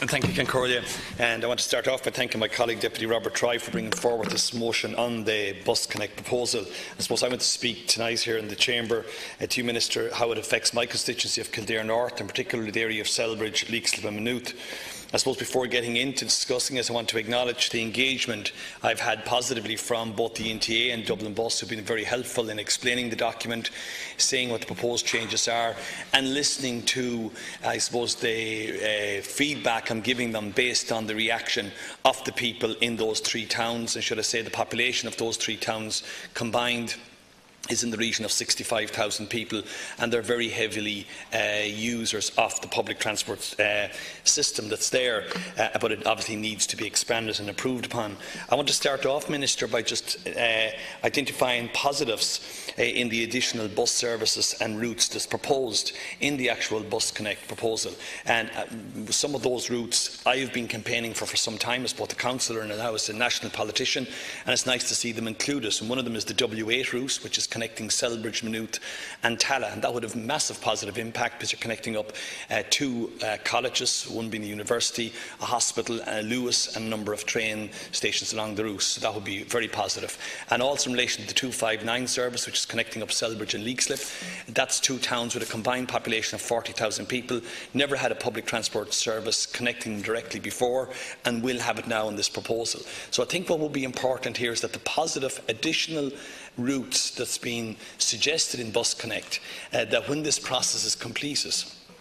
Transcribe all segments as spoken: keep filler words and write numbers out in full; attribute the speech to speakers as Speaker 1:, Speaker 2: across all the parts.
Speaker 1: Thank you, Concordia. And I want to start off by thanking my colleague, Deputy Robert Troy, for bringing forward this motion on the BusConnect proposal. I suppose I want to speak tonight here in the Chamber uh, to you, Minister, how it affects my constituency of Kildare North, and particularly the area of Selbridge, Leixlip and Maynooth. I suppose before getting into discussing it, I want to acknowledge the engagement I've had positively from both the N T A and Dublin Bus, who have been very helpful in explaining the document, saying what the proposed changes are, and listening to, I suppose, the uh, feedback I'm giving them based on the reaction of the people in those three towns, and should I say the population of those three towns combined is in the region of sixty-five thousand people, and they're very heavily uh, users of the public transport uh, system that's there, uh, but it obviously needs to be expanded and improved upon. I want to start off, Minister, by just uh, identifying positives uh, in the additional bus services and routes that's proposed in the actual BusConnect proposal. And uh, some of those routes I have been campaigning for for some time as both a councillor and now as a national politician, and it's nice to see them included. And one of them is the W eight route, which is connecting Selbridge, Maynooth and Tallaght, and that would have massive positive impact because you're connecting up uh, two uh, colleges, one being the university, a hospital, uh, Lewis, and a number of train stations along the route. So that would be very positive. And also in relation to the two five nine service, which is connecting up Selbridge and Leixlip, that's two towns with a combined population of forty thousand people, never had a public transport service connecting them directly before, and will have it now in this proposal. So I think what will be important here is that the positive additional routes that's been suggested in BusConnect, uh, that when this process is completed,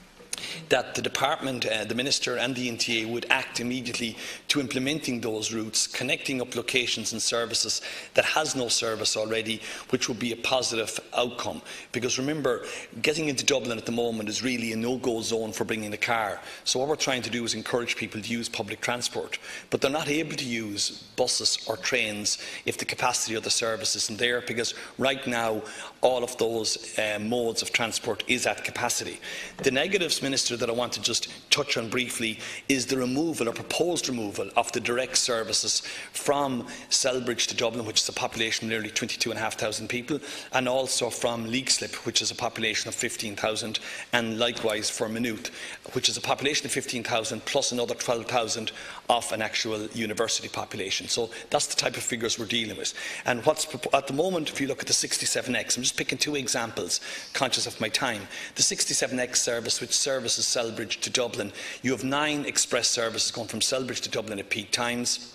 Speaker 1: that the Department, uh, the Minister and the N T A would act immediately to implementing those routes, connecting up locations and services that has no service already, which would be a positive outcome. Because remember, getting into Dublin at the moment is really a no-go zone for bringing the car. So what we're trying to do is encourage people to use public transport, but they're not able to use buses or trains if the capacity of the service isn't there, because right now all of those uh, modes of transport is at capacity. The negatives, Minister, that I want to just touch on briefly is the removal or proposed removal of the direct services from Selbridge to Dublin, which is a population of nearly twenty-two thousand five hundred people, and also from Leixlip, which is a population of fifteen thousand, and likewise for Maynooth, which is a population of fifteen thousand plus another twelve thousand of an actual university population. So that's the type of figures we're dealing with. And what's at the moment, if you look at the sixty-seven X, I'm just picking two examples, conscious of my time. The sixty-seven X service, which services Selbridge to Dublin, you have nine express services going from Selbridge to Dublin at peak times,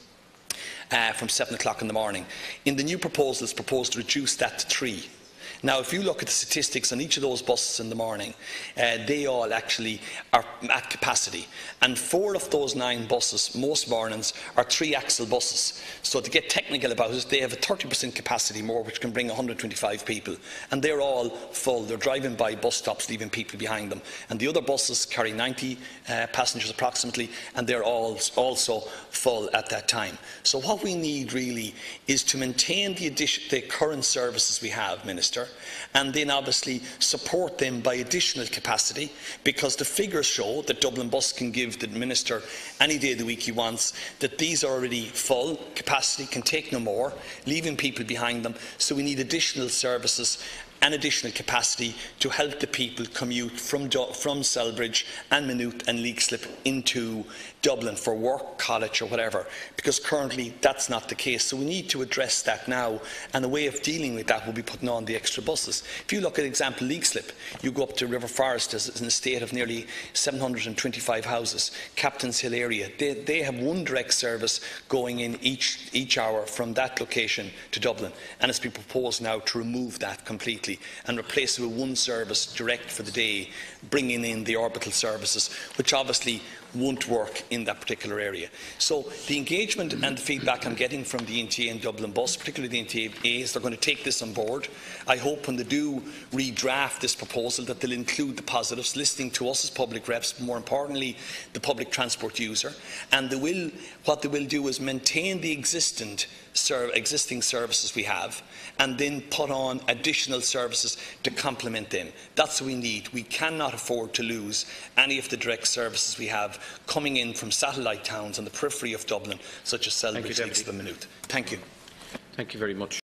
Speaker 1: uh, from seven o'clock in the morning. In the new proposal, it's proposed to reduce that to three. Now, if you look at the statistics on each of those buses in the morning, uh, they all actually are at capacity. And four of those nine buses, most mornings, are three-axle buses. So to get technical about it, they have a thirty percent capacity more, which can bring one hundred twenty-five people. And they're all full. They're driving by bus stops, leaving people behind them. And the other buses carry ninety uh, passengers approximately, and they're all also full at that time. So what we need really is to maintain the, addition, the current services we have, Minister, and then obviously support them by additional capacity, because the figures show that Dublin Bus can give the Minister any day of the week he wants, that these are already full capacity, can take no more, leaving people behind them. So we need additional services and additional capacity to help the people commute from, from Selbridge and Maynooth and Leixlip into Dublin for work, college or whatever, because currently that's not the case. So we need to address that now, and a way of dealing with that will be putting on the extra buses. If you look at example Leixlip, you go up to River Forest, as an estate of nearly seven hundred twenty-five houses, Captain's Hill area. They, they have one direct service going in each, each hour from that location to Dublin, and it's been proposed now to remove that completely and replace it with one service direct for the day, bringing in the orbital services, which obviously won't work in that particular area. So the engagement and the feedback I'm getting from the N T A and Dublin Bus, particularly the N T A, is they're going to take this on board. I hope when they do redraft this proposal that they'll include the positives, listening to us as public reps, but more importantly the public transport user, and they will, what they will do is maintain the existing, ser existing services we have, and then put on additional services to complement them. That's what we need. We cannot afford to lose any of the direct services we have coming in from satellite towns on the periphery of Dublin, such as Selbridge, Leixlip and Maynooth. Thank you.
Speaker 2: Thank you very much.